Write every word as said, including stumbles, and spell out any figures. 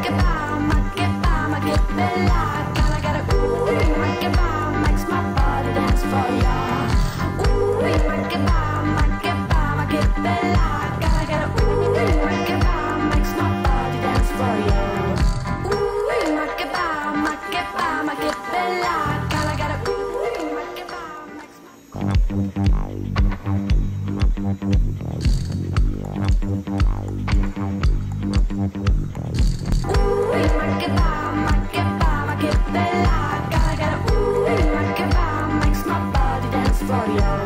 che va, ma che va, ma che bella. Gotta get a ooh, ma che va, makes my body dance for ya. Ooh, ma che va, ma che va, ma che bella. Gotta get a ooh, ma che va, makes my body dance for ya. Ooh, ma che va, ma che va, ma che bella. Gotta get a ooh, ma che va, makes my Ooh, ma che va, ma che va, ma che bella. Gotta get a ooh, ma che va, makes my body dance for ya.